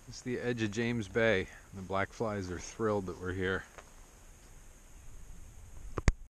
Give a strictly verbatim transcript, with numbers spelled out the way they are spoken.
It's the edge of James Bay. The black flies are thrilled that we're here.